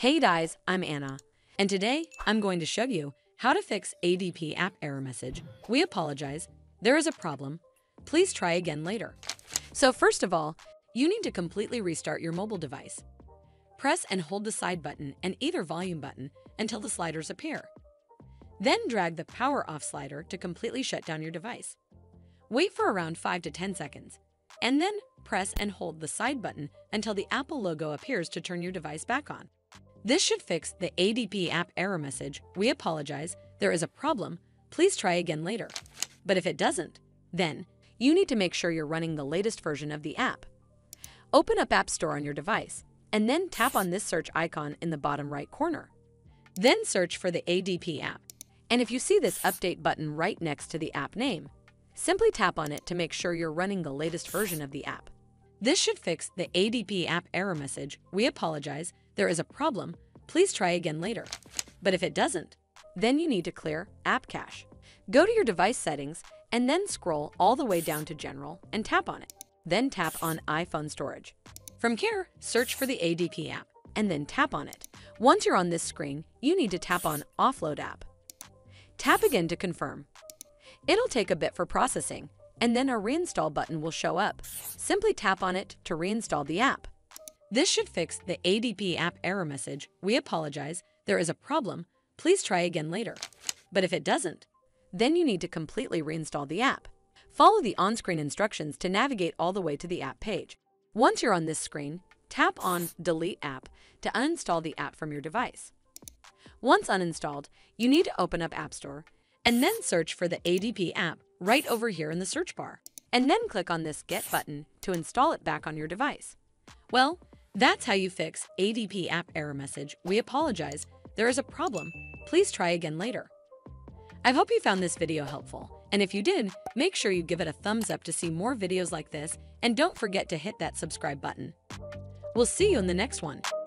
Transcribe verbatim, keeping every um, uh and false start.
Hey guys, I'm Anna, and today I'm going to show you how to fix A D P app error message. We apologize, there is a problem. Please try again later. So first of all, you need to completely restart your mobile device. Press and hold the side button and either volume button until the sliders appear. Then drag the power off slider to completely shut down your device. Wait for around five to ten seconds, and then press and hold the side button until the Apple logo appears to turn your device back on. This should fix the A D P app error message. We apologize, there is a problem. Please try again later. But if it doesn't, then you need to make sure you're running the latest version of the app. Open up App Store on your device, and then tap on this search icon in the bottom right corner. Then search for the A D P app. And if you see this update button right next to the app name, simply tap on it to make sure you're running the latest version of the app. This should fix the A D P app error message. We apologize, there is a problem. Please try again later. But if it doesn't, then you need to clear App Cache. Go to your device settings and then scroll all the way down to General and tap on it. Then tap on iPhone Storage. From here, search for the A D P app and then tap on it. Once you're on this screen, you need to tap on Offload App. Tap again to confirm. It'll take a bit for processing, and then a reinstall button will show up. Simply tap on it to reinstall the app. This should fix the A D P app error message. We apologize, there is a problem. Please try again later. But if it doesn't, then you need to completely reinstall the app. Follow the on-screen instructions to navigate all the way to the app page. Once you're on this screen, tap on Delete App to uninstall the app from your device. Once uninstalled, you need to open up App Store and then search for the A D P app right over here in the search bar, and then click on this Get button to install it back on your device. Well, that's how you fix A D P app error message. We apologize, there is a problem. Please try again later. I hope you found this video helpful, and if you did, make sure you give it a thumbs up to see more videos like this, and don't forget to hit that subscribe button. We'll see you in the next one.